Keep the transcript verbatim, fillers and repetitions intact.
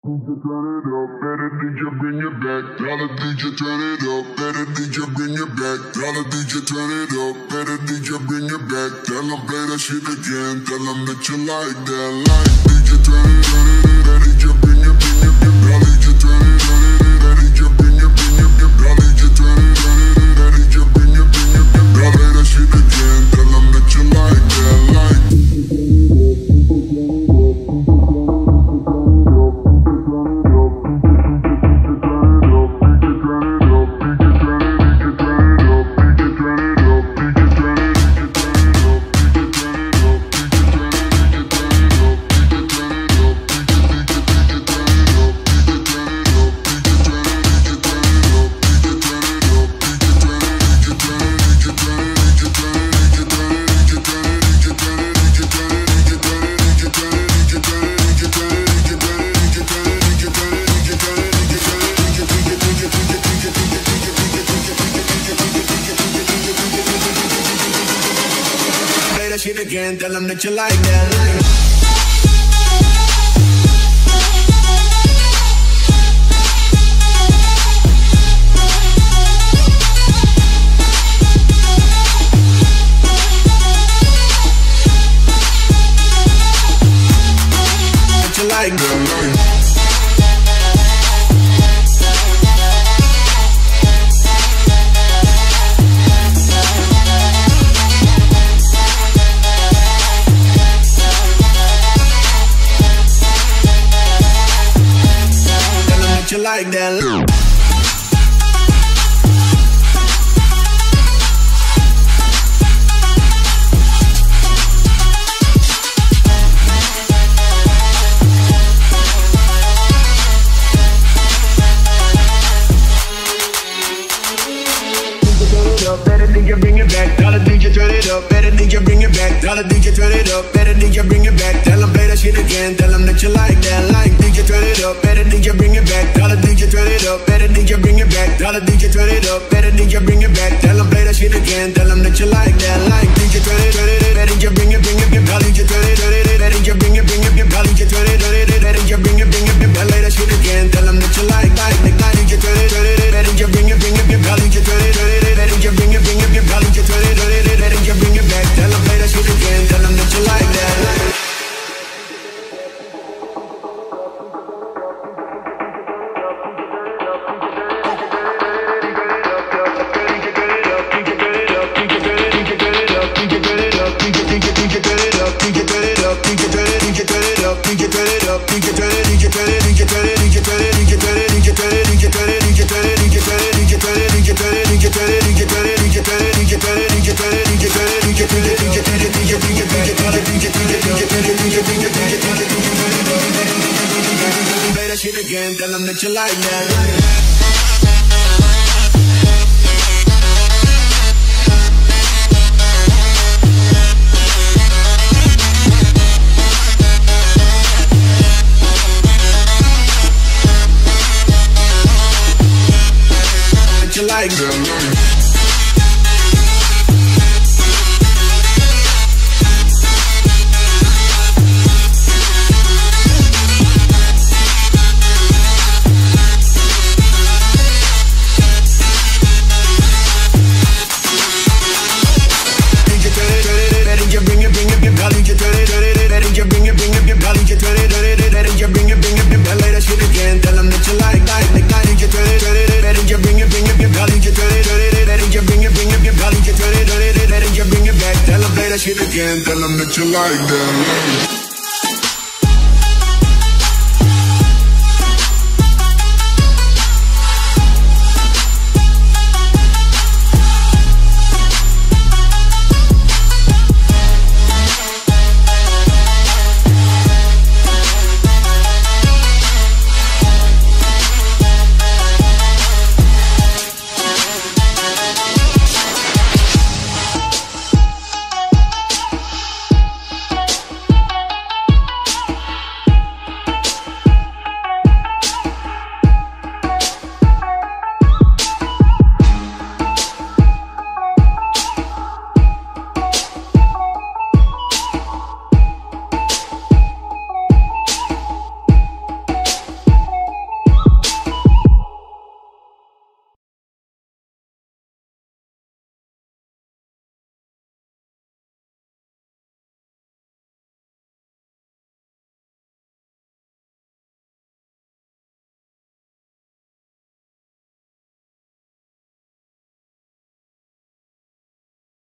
Turn it up, better D J bring it back. Tell the D J turn it up, better D J bring it back. Tell the D J turn it up, better D J bring it back. Tell them play that shit again, tell them that you like that. Like D J turn it, turn it, better D J bring it, bring it, better D J turn it, turn it, better D J bring it, bring it, better D J turn it, turn it, better D J bring it, bring it, better play that shit again, tell them that you like that. Like shit again, tell them that you like that. Like that you like that. You like that. Better D J bring it back. Tell the D J turn it up. Better D J bring it back. Tell the D J turn it up. Better D J bring it back. Tell them play that shit again. Tell them that you like that. Like D J turn it up. Better D J bring it back. Tell the D J turn it up. Better D J bring it back. Tell the D J turn it up. Better D J bring it back. Tell them play that shit again. Tell them that you like that. Like D J turn it, turn it. Better D J bring it, bring it. Tell D J turn it, turn it. Better D J bring it, bring it. Tell D J turn it, turn it. Better D J bring it, bring it. Play that shit again. Tell them that you like like like D J turn it, turn it. Better D J bring it, bring it. Tell D J turn it, turn it. Better D J bring it, bring it. Tell D J turn it, turn it. Better D J bring it back. Tell them play that shit again. Tell them that you like that. Play that shit again, tell them that you like that. You like them. Shit again, tell them that you like that.